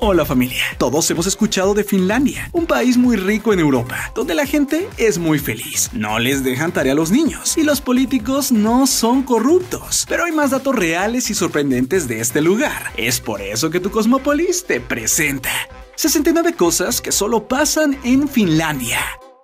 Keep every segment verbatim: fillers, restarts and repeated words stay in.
Hola familia, todos hemos escuchado de Finlandia, un país muy rico en Europa, donde la gente es muy feliz, no les dejan tarea a los niños y los políticos no son corruptos. Pero hay más datos reales y sorprendentes de este lugar, es por eso que tu Cosmópolis te presenta sesenta y nueve cosas que solo pasan en Finlandia.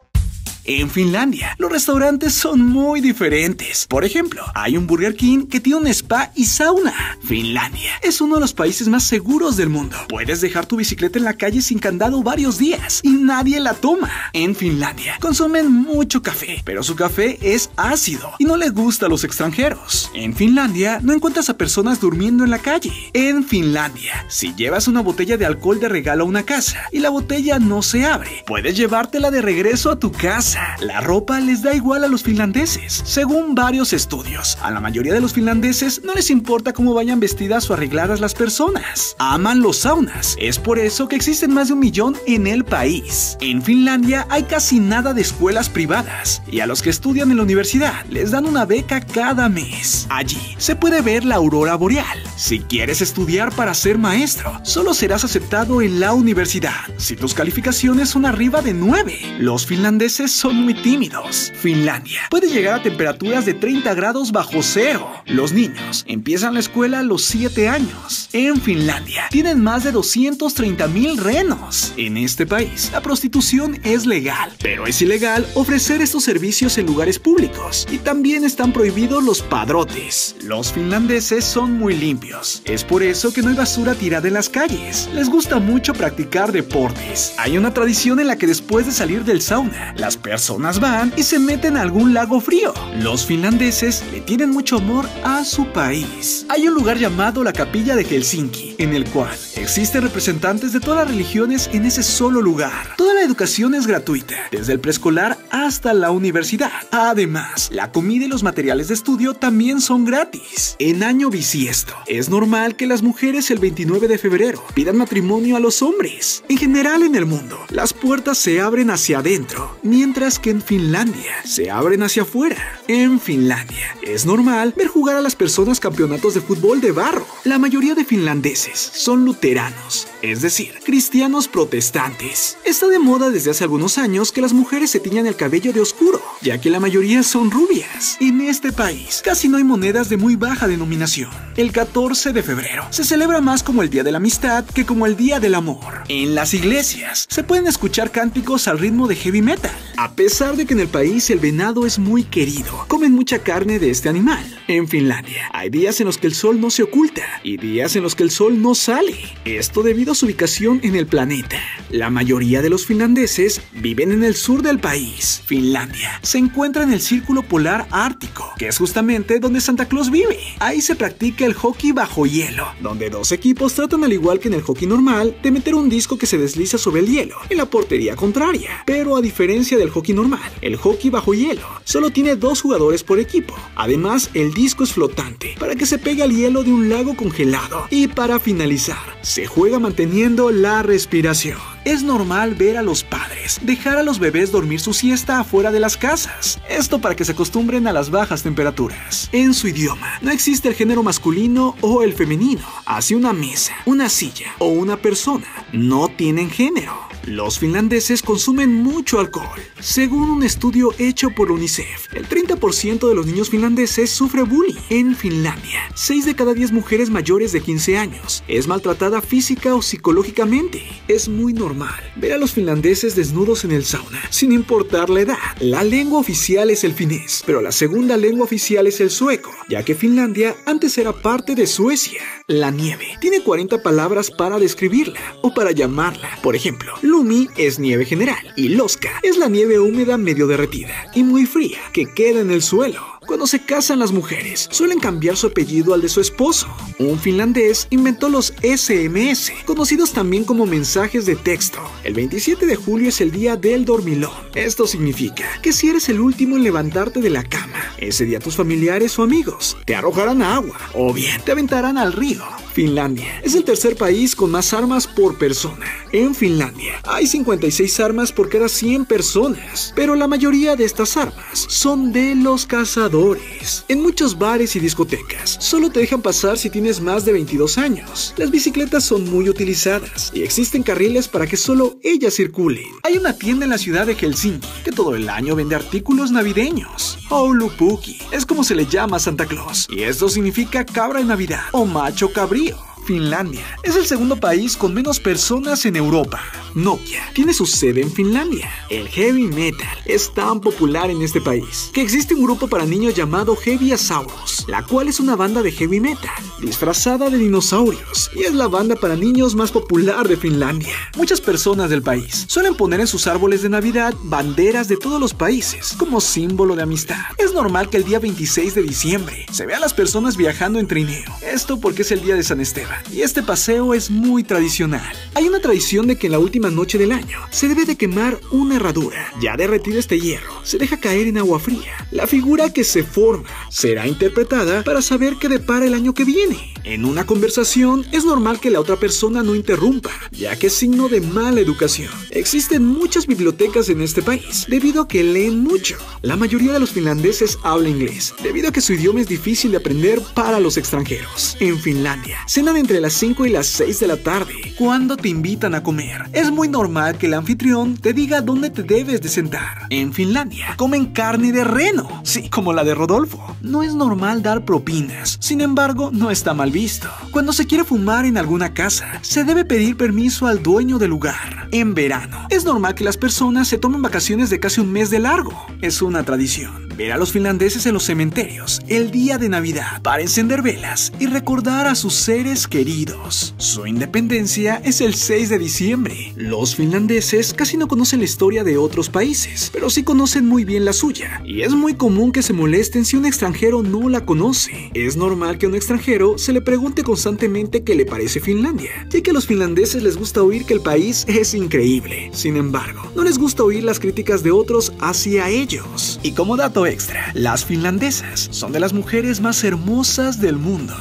En Finlandia, los restaurantes son muy diferentes. Por ejemplo, hay un Burger King que tiene un spa y sauna. Finlandia es uno de los países más seguros del mundo. Puedes dejar tu bicicleta en la calle sin candado varios días y nadie la toma. En Finlandia, consumen mucho café, pero su café es ácido y no le gusta a los extranjeros. En Finlandia, no encuentras a personas durmiendo en la calle. En Finlandia, si llevas una botella de alcohol de regalo a una casa y la botella no se abre, puedes llevártela de regreso a tu casa. La ropa les da igual a los finlandeses. Según varios estudios, a la mayoría de los finlandeses no les importa cómo vayan vestidas o arregladas las personas. Aman los saunas. Es por eso que existen más de un millón en el país. En Finlandia hay casi nada de escuelas privadas y a los que estudian en la universidad les dan una beca cada mes. Allí se puede ver la aurora boreal. Si quieres estudiar para ser maestro, solo serás aceptado en la universidad si tus calificaciones son arriba de nueve. Los finlandeses son muy tímidos. Finlandia puede llegar a temperaturas de treinta grados bajo cero. Los niños empiezan la escuela a los siete años. En Finlandia tienen más de doscientos treinta mil renos. En este país, la prostitución es legal, pero es ilegal ofrecer estos servicios en lugares públicos. Y también están prohibidos los padrotes. Los finlandeses son muy limpios. Es por eso que no hay basura tirada en las calles. Les gusta mucho practicar deportes. Hay una tradición en la que después de salir del sauna, las personas van y se meten a algún lago frío. Los finlandeses le tienen mucho amor a su país. Hay un lugar llamado la Capilla de Helsinki, en el cual existen representantes de todas las religiones en ese solo lugar. Toda la educación es gratuita, desde el preescolar hasta la universidad. Además, la comida y los materiales de estudio también son gratis. En año bisiesto, es normal que las mujeres el veintinueve de febrero pidan matrimonio a los hombres. En general en el mundo, las puertas se abren hacia adentro, mientras que en Finlandia se abren hacia afuera. En Finlandia es normal ver jugar a las personas campeonatos de fútbol de barro. La mayoría de finlandeses son luteranos, es decir, cristianos protestantes. Está de moda desde hace algunos años que las mujeres se tiñan el cabello de oscuro, ya que la mayoría son rubias. En este país casi no hay monedas de muy baja denominación. El catorce de febrero se celebra más como el Día de la Amistad que como el Día del Amor. En las iglesias se pueden escuchar cánticos al ritmo de heavy metal. A pesar de que en el país el venado es muy querido, comen mucha carne de este animal. En Finlandia hay días en los que el sol no se oculta y días en los que el sol no sale. Esto debido a su ubicación en el planeta. La mayoría de los finlandeses viven en el sur del país. Finlandia se encuentra en el Círculo Polar Ártico, que es justamente donde Santa Claus vive. Ahí se practica el hockey bajo hielo, donde dos equipos tratan, al igual que en el hockey normal, de meter un disco que se desliza sobre el hielo en la portería contraria. Pero a diferencia del hockey normal, el hockey bajo hielo solo tiene dos jugadores por equipo. Además, el disco es flotante para que se pegue al hielo de un lago congelado. Y para finalizar, se juega manteniendo la respiración. Es normal ver a los padres dejar a los bebés dormir su siesta afuera de las casas. Esto para que se acostumbren a las bajas temperaturas. En su idioma, no existe el género masculino o el femenino. Así una mesa, una silla o una persona no tienen género. Los finlandeses consumen mucho alcohol. Según un estudio hecho por UNICEF, el treinta por ciento de los niños finlandeses sufre bullying. En Finlandia, seis de cada diez mujeres mayores de quince años es maltratada física o psicológicamente. Es muy normal ver a los finlandeses desnudos en el sauna, sin importar la edad. La lengua oficial es el finés, pero la segunda lengua oficial es el sueco, ya que Finlandia antes era parte de Suecia. La nieve tiene cuarenta palabras para describirla o para llamarla. Por ejemplo, Lumi es nieve general y Loska es la nieve húmeda medio derretida y muy fría que queda en el suelo. Cuando se casan las mujeres, suelen cambiar su apellido al de su esposo. Un finlandés inventó los ese eme ese, conocidos también como mensajes de texto. El veintisiete de julio es el día del dormilón. Esto significa que si eres el último en levantarte de la cama, ese día tus familiares o amigos te arrojarán agua o bien te aventarán al río. Finlandia es el tercer país con más armas por persona. En Finlandia hay cincuenta y seis armas por cada cien personas, pero la mayoría de estas armas son de los cazadores. En muchos bares y discotecas solo te dejan pasar si tienes más de veintidós años. Las bicicletas son muy utilizadas y existen carriles para que solo ellas circulen. Hay una tienda en la ciudad de Helsinki que todo el año vende artículos navideños. Joulupukki es como se le llama a Santa Claus, y esto significa cabra en Navidad o macho cabrío. Finlandia es el segundo país con menos personas en Europa. Nokia tiene su sede en Finlandia. El heavy metal es tan popular en este país que existe un grupo para niños llamado Heavyasaurus, la cual es una banda de heavy metal disfrazada de dinosaurios y es la banda para niños más popular de Finlandia. Muchas personas del país suelen poner en sus árboles de Navidad banderas de todos los países como símbolo de amistad. Es normal que el día veintiséis de diciembre se vean las personas viajando en trineo, esto porque es el día de San Esteban y este paseo es muy tradicional. Hay una tradición de que en la última noche del año se debe de quemar una herradura. Ya derretido este hierro, se deja caer en agua fría. La figura que se forma será interpretada para saber qué depara el año que viene. En una conversación es normal que la otra persona no interrumpa, ya que es signo de mala educación. Existen muchas bibliotecas en este país, debido a que leen mucho. La mayoría de los finlandeses habla inglés, debido a que su idioma es difícil de aprender para los extranjeros. En Finlandia, cenan entre las cinco y las seis de la tarde, cuando te invitan a comer. Es muy normal que el anfitrión te diga dónde te debes de sentar. En Finlandia, comen carne de reno, sí, como la de Rodolfo. No es normal dar propinas, sin embargo, no está mal visto. Cuando se quiere fumar en alguna casa, se debe pedir permiso al dueño del lugar. En verano, es normal que las personas se tomen vacaciones de casi un mes de largo. Es una tradición ver a los finlandeses en los cementerios el día de Navidad para encender velas y recordar a sus seres queridos. Su independencia es el seis de diciembre. Los finlandeses casi no conocen la historia de otros países, pero sí conocen muy bien la suya, y es muy común que se molesten si un extranjero no la conoce. Es normal que a un extranjero se le pregunte constantemente qué le parece Finlandia, ya que a los finlandeses les gusta oír que el país es increíble. Sin embargo, no les gusta oír las críticas de otros hacia ellos. Y como dato extra, las finlandesas son de las mujeres más hermosas del mundo.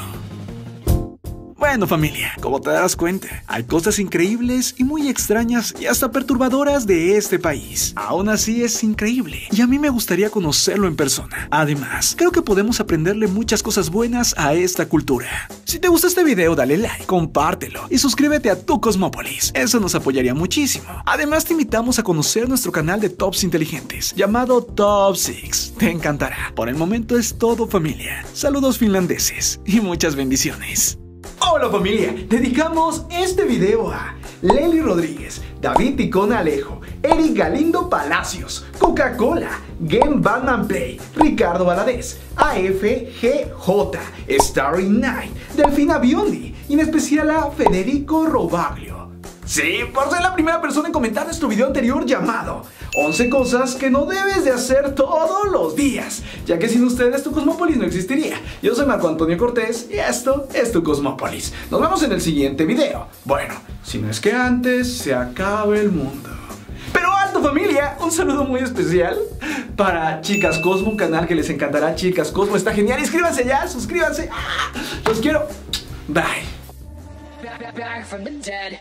Bueno, familia, como te darás cuenta, hay cosas increíbles y muy extrañas y hasta perturbadoras de este país. Aún así es increíble y a mí me gustaría conocerlo en persona. Además, creo que podemos aprenderle muchas cosas buenas a esta cultura. Si te gustó este video, dale like, compártelo y suscríbete a Tu Cosmópolis. Eso nos apoyaría muchísimo. Además, te invitamos a conocer nuestro canal de tops inteligentes llamado Top seis. Te encantará. Por el momento es todo, familia. Saludos finlandeses y muchas bendiciones. Hola familia, dedicamos este video a Lely Rodríguez, David Ticón Alejo, Eric Galindo Palacios, Coca-Cola, Game Batman Play, Ricardo Valadez, A F G J, Starry Night, Delfina Biondi y en especial a Federico Robaglio. Sí, por ser la primera persona en comentar nuestro video anterior llamado once cosas que no debes de hacer todos los días, ya que sin ustedes Tu Cosmópolis no existiría. Yo soy Marco Antonio Cortés y esto es Tu Cosmópolis. Nos vemos en el siguiente video. Bueno, si no es que antes se acabe el mundo. Pero alto familia, un saludo muy especial para Chicas Cosmo, un canal que les encantará. Chicas Cosmo está genial, inscríbanse ya, suscríbanse. ¡Ah! Los quiero. Bye. Back from the dead.